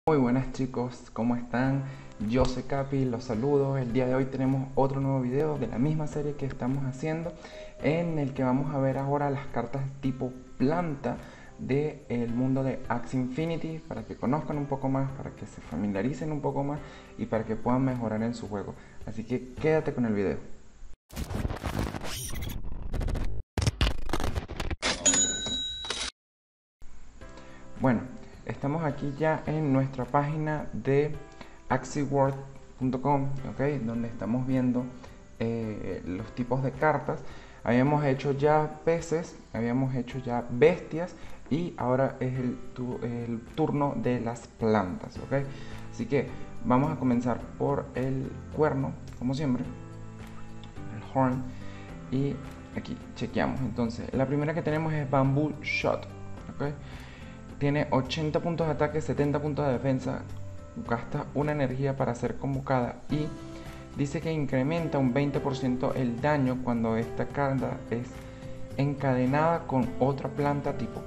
Muy buenas chicos, ¿cómo están? Yo soy Capi, los saludo. El día de hoy tenemos otro nuevo video de la misma serie que estamos haciendo, en el que vamos a ver ahora las cartas tipo planta del mundo de Axie Infinity, para que conozcan un poco más, para que se familiaricen un poco más y para que puedan mejorar en su juego. Así que quédate con el video. Bueno, estamos aquí ya en nuestra página de axieworld.com, ¿okay? Donde estamos viendo los tipos de cartas. Habíamos hecho ya peces, habíamos hecho ya bestias y ahora es el turno de las plantas, ¿okay? Así que vamos a comenzar por el cuerno, como siempre, el horn, y aquí chequeamos. Entonces, la primera que tenemos es Bamboo Shot, ¿okay? Tiene 80 puntos de ataque, 70 puntos de defensa, gasta una energía para ser convocada y dice que incrementa un 20% el daño cuando esta carta es encadenada con otra planta tipo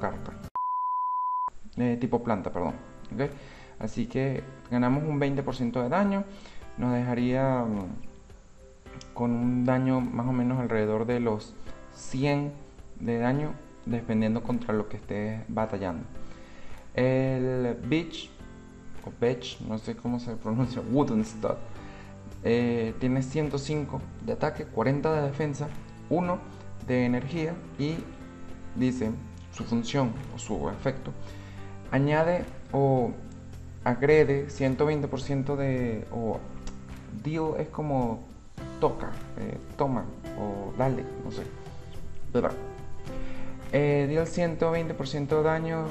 planta, perdón. ¿Okay? Así que ganamos un 20% de daño, nos dejaría con un daño más o menos alrededor de los 100 de daño, dependiendo contra lo que estés batallando. El Beach, o Beach, no sé cómo se pronuncia, Wooden Stud, tiene 105 de ataque, 40 de defensa, 1 de energía y dice su función o su efecto: añade o agrede 120% de, o deal es como toca, toma o dale, no sé, ¿verdad? Deal 120% de daño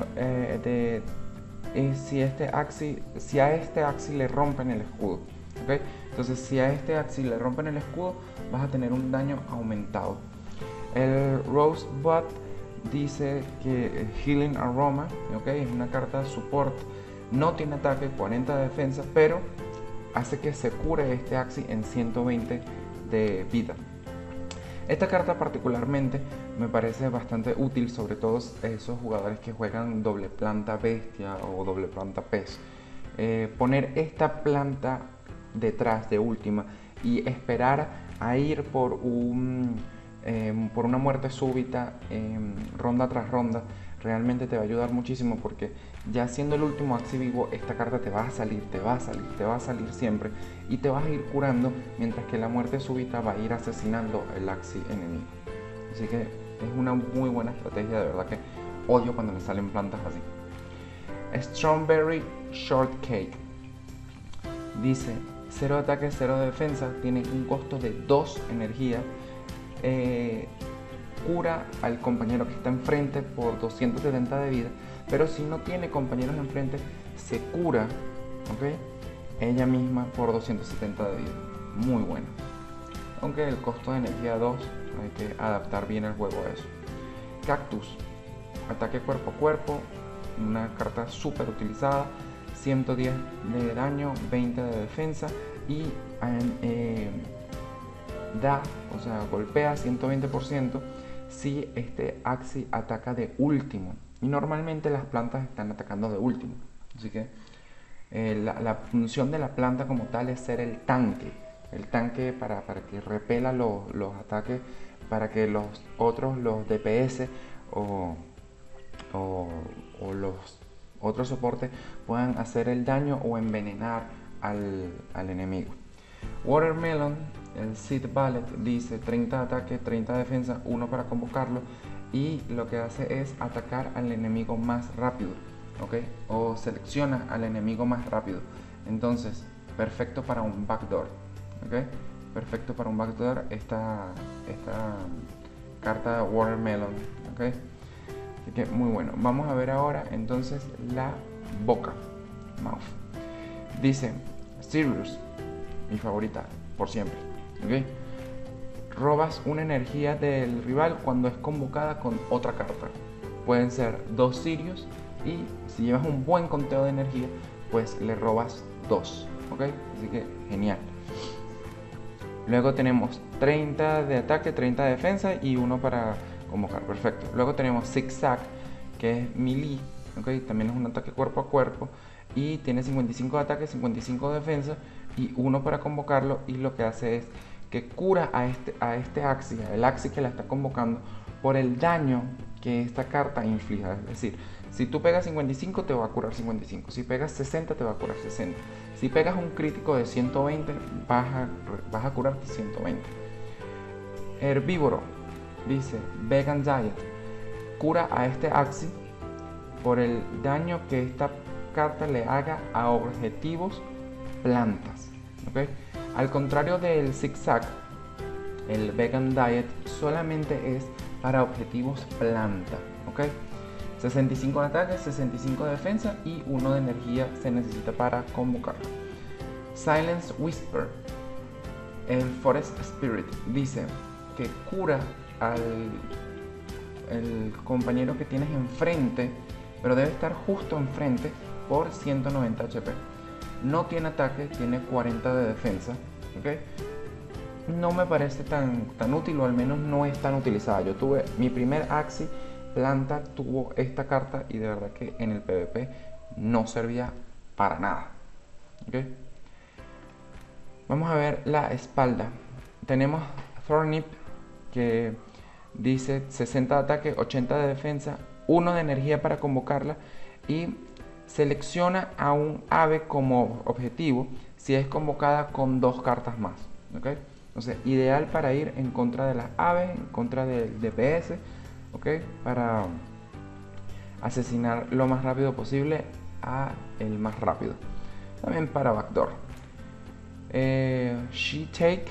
si a este Axie le rompen el escudo, ¿okay? Entonces, si a este Axie le rompen el escudo, vas a tener un daño aumentado. El Rosebud dice que Healing Aroma, ¿okay? Es una carta de support, no tiene ataque, 40 de defensa, pero hace que se cure este Axie en 120 de vida. Esta carta particularmente me parece bastante útil, sobre todo esos jugadores que juegan doble planta bestia o doble planta pez. Poner esta planta detrás de última y esperar a ir por una muerte súbita ronda tras ronda realmente te va a ayudar muchísimo, porque ya siendo el último Axie vivo, esta carta te va a salir siempre y te vas a ir curando, mientras que la muerte súbita va a ir asesinando el Axie enemigo. Así que es una muy buena estrategia, de verdad que odio cuando me salen plantas así. Strawberry Shortcake dice 0 de ataque, 0 de defensa, tiene un costo de 2 energía, cura al compañero que está enfrente por 270 de vida, pero si no tiene compañeros enfrente, se cura, ¿okay? Ella misma por 270 de vida. Muy bueno, aunque el costo de energía 2, hay que adaptar bien el juego a eso. Cactus, ataque cuerpo a cuerpo, una carta súper utilizada, 110 de daño, 20 de defensa y golpea 120% si este Axie ataca de último, y normalmente las plantas están atacando de último, así que la función de la planta como tal es ser el tanque para que repela los ataques, para que los DPS o los otros soportes puedan hacer el daño o envenenar al enemigo. Watermelon, el Seed Ballet, dice 30 de ataque, 30 de defensa, 1 para convocarlo, y lo que hace es atacar al enemigo más rápido, ¿okay? O selecciona al enemigo más rápido. Entonces, perfecto para un backdoor, ¿okay? Perfecto para un backdoor esta carta Watermelon, ¿okay? Así que muy bueno. Vamos a ver ahora entonces la boca, mouth. Dice Sirius, mi favorita por siempre, ¿okay? Robas una energía del rival cuando es convocada con otra carta. Pueden ser 2 Sirius, y si llevas un buen conteo de energía, pues le robas 2, ¿ok? Así que genial. Luego tenemos 30 de ataque, 30 de defensa y 1 para convocar, perfecto. Luego tenemos Zigzag, que es melee, ¿okay? También es un ataque cuerpo a cuerpo, y tiene 55 de ataque, 55 de defensa y 1 para convocarlo, y lo que hace es que cura a este Axi, el Axi que la está convocando, por el daño que esta carta inflija. Es decir, si tú pegas 55 te va a curar 55, si pegas 60 te va a curar 60, si pegas un crítico de 120 vas a curarte 120. Herbívoro, dice Vegan Diet, cura a este Axi por el daño que esta carta le haga a objetivos plantas, ¿okay? Al contrario del zigzag, el Vegan Diet solamente es para objetivos planta, ¿ok? 65 de ataque, 65 de defensa y 1 de energía se necesita para convocarlo. Silence Whisper, el Forest Spirit, dice que cura el compañero que tienes enfrente, pero debe estar justo enfrente, por 190 HP. No tiene ataque, tiene 40 de defensa, ¿ok? No me parece tan útil, o al menos no es tan utilizada. Yo tuve mi primer Axi planta, tuvo esta carta y de verdad que en el PvP no servía para nada, ¿ok? Vamos a ver la espalda. Tenemos Thornip, que dice 60 de ataque, 80 de defensa, 1 de energía para convocarla, y selecciona a un ave como objetivo si es convocada con 2 cartas más, ¿okay? Entonces, ideal para ir en contra de las aves, en contra del DPS, ¿okay? Para asesinar lo más rápido posible a el más rápido. También para backdoor. She Take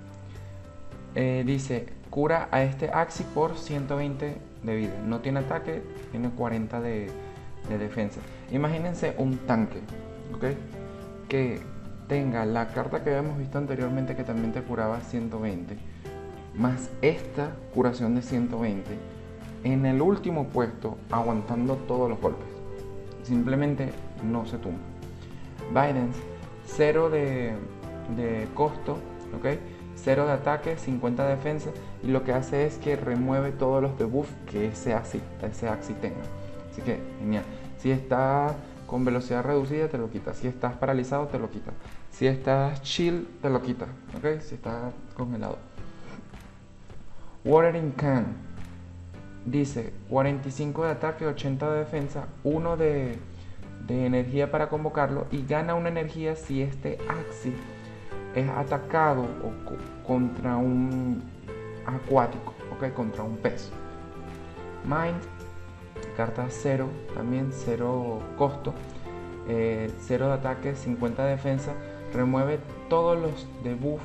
dice, cura a este Axi por 120 de vida. No tiene ataque, tiene 40 de defensa. Imagínense un tanque, ¿ok? Que tenga la carta que habíamos visto anteriormente, que también te curaba 120, más esta curación de 120 en el último puesto, aguantando todos los golpes. Simplemente no se tumba. Bidens, 0 de costo, ¿ok? 0 de ataque, 50 de defensa, y lo que hace es que remueve todos los debuffs que ese Axi tenga. Así que genial. Si estás con velocidad reducida, te lo quita. Si estás paralizado, te lo quita. Si estás chill, te lo quita, ¿ok? Si estás congelado. Watering Can dice 45 de ataque, 80 de defensa, 1 de energía para convocarlo, y gana una energía si este Axi es atacado contra un acuático, ¿ok? Contra un pez. Mind, carta 0, también 0 costo, 0 de ataque, 50 de defensa, remueve todos los debuffs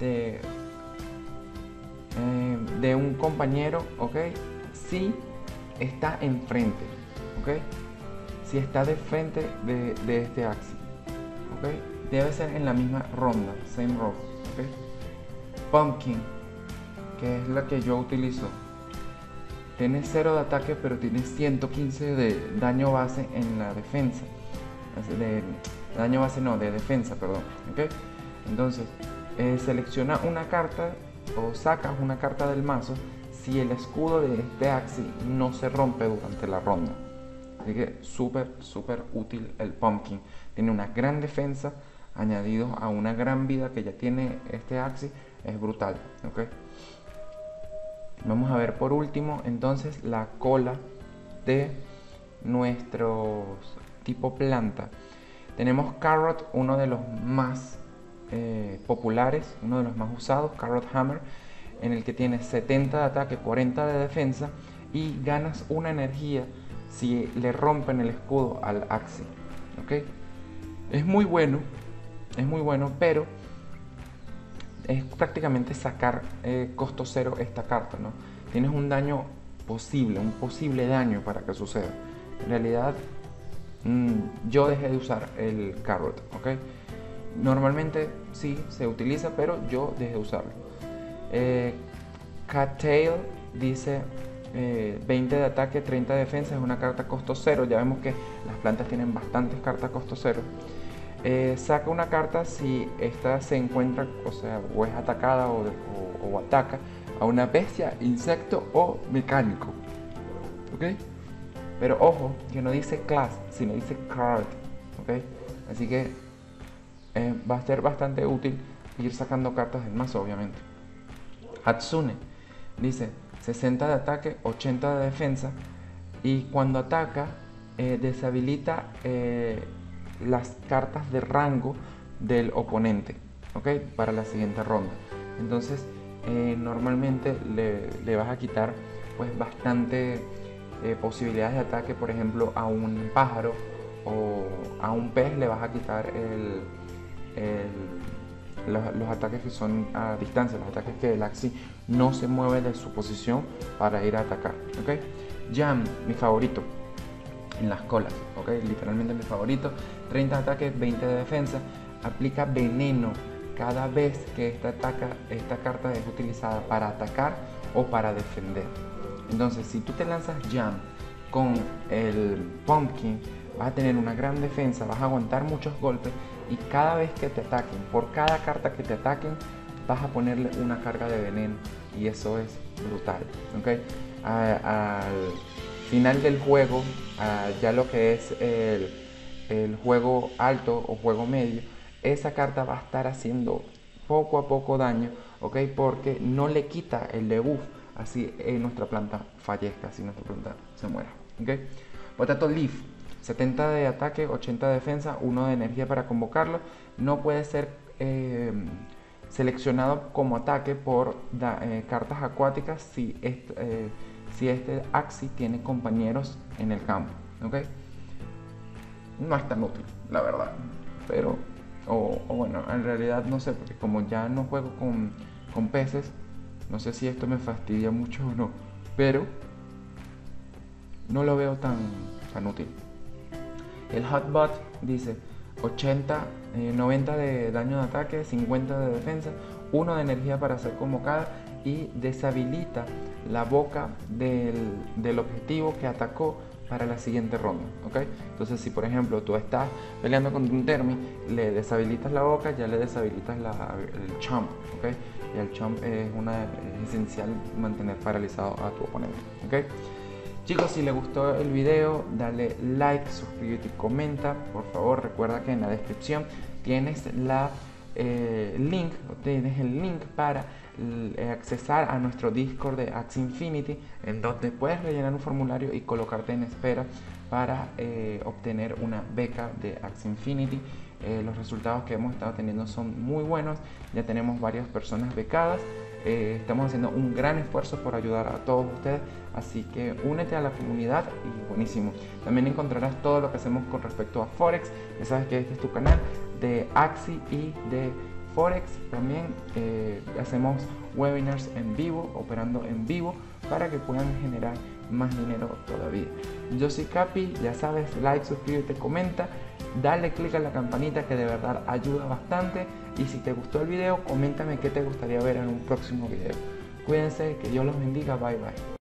de un compañero, ¿ok? Si está enfrente, ¿ok? Si está de frente de este Axi, ¿ok? Debe ser en la misma ronda, same row, ¿ok? Pumpkin, que es la que yo utilizo, tiene 0 de ataque, pero tiene 115 de daño base en la defensa. De daño base no, de defensa, perdón, ¿ok? Entonces, selecciona una carta o sacas una carta del mazo si el escudo de este Axi no se rompe durante la ronda. Así que súper útil el Pumpkin. Tiene una gran defensa añadido a una gran vida que ya tiene este Axi. Es brutal, ¿ok? Vamos a ver por último entonces la cola de nuestros tipo planta. Tenemos Carrot, uno de los más populares, uno de los más usados, Carrot Hammer, en el que tienes 70 de ataque, 40 de defensa y ganas una energía si le rompen el escudo al Axi, ¿ok? Es muy bueno, pero es prácticamente sacar costo 0 esta carta, ¿no? Tienes un daño posible, un posible daño para que suceda. En realidad, yo dejé de usar el Carrot, ¿ok? Normalmente sí se utiliza, pero yo dejé de usarlo. Cattail dice 20 de ataque, 30 de defensa, es una carta costo 0. Ya vemos que las plantas tienen bastantes cartas costo 0. Saca una carta si esta se encuentra, o sea, o es atacada o ataca a una bestia, insecto o mecánico, ¿ok? Pero ojo, que no dice class, sino dice card, ¿ok? Así que va a ser bastante útil ir sacando cartas del mazo, obviamente. Hatsune dice 60 de ataque, 80 de defensa, y cuando ataca deshabilita las cartas de rango del oponente, ¿ok? Para la siguiente ronda. Entonces normalmente le vas a quitar pues bastante posibilidades de ataque. Por ejemplo, a un pájaro o a un pez le vas a quitar los ataques que son a distancia, los ataques que el Axi no se mueve de su posición para ir a atacar, ¿ok? Jam, mi favorito en las colas, ¿ok? Literalmente mi favorito. 30 de ataque, 20 de defensa. Aplica veneno cada vez que esta carta es utilizada para atacar o para defender. Entonces, si tú te lanzas Jam con el Pumpkin, vas a tener una gran defensa, vas a aguantar muchos golpes, y cada vez que te ataquen, por cada carta que te ataquen, vas a ponerle una carga de veneno, y eso es brutal, ¿ok? Al final del juego, ya lo que es el juego alto o juego medio, esa carta va a estar haciendo poco a poco daño, ¿ok? Porque no le quita el debuff, así nuestra planta fallezca, así nuestra planta se muera, ¿ok? Potato Leaf, 70 de ataque, 80 de defensa, 1 de energía para convocarlo. No puede ser seleccionado como ataque por cartas acuáticas si este Axi tiene compañeros en el campo, ¿ok? No es tan útil, la verdad, pero o bueno, en realidad no sé, porque como ya no juego con peces, no sé si esto me fastidia mucho o no, pero no lo veo tan útil. El Hotbot dice 90 de daño de ataque, 50 de defensa, 1 de energía para ser convocada, y deshabilita la boca del objetivo que atacó para la siguiente ronda, ¿ok? Entonces, si por ejemplo tú estás peleando contra un Termi, le deshabilitas la boca, ya le deshabilitas el Chomp, ¿ok? Y el Chomp es esencial mantener paralizado a tu oponente, ¿ok? Chicos, si les gustó el video, dale like, suscríbete y comenta. Por favor, recuerda que en la descripción tienes el link para accesar a nuestro Discord de Axie Infinity, en donde puedes rellenar un formulario y colocarte en espera para obtener una beca de Axie Infinity. Los resultados que hemos estado teniendo son muy buenos, ya tenemos varias personas becadas. Estamos haciendo un gran esfuerzo por ayudar a todos ustedes, así que únete a la comunidad y buenísimo. También encontrarás todo lo que hacemos con respecto a Forex. Ya sabes que este es tu canal de Axie y de Forex. También hacemos webinars en vivo, operando en vivo, para que puedan generar más dinero todavía. Yo soy Capi, ya sabes, like, suscríbete, comenta, dale click a la campanita, que de verdad ayuda bastante. Y si te gustó el video, coméntame qué te gustaría ver en un próximo video. Cuídense, que Dios los bendiga, bye bye.